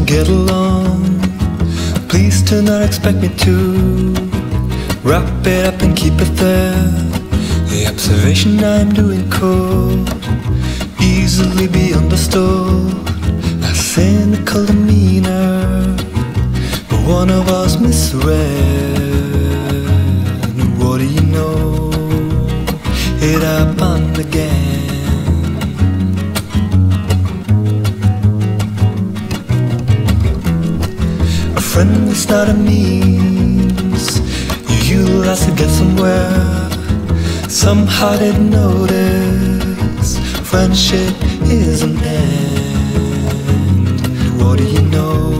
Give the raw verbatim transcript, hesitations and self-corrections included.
get along. Please do not expect me to wrap it up and keep it there. The observation I'm doing could easily be understood. A cynical demeanor, but one of us misread. What do you know? It happened again. A friend is not a means you utilize to get somewhere. Somehow didn't notice friendship is an end. What do you know?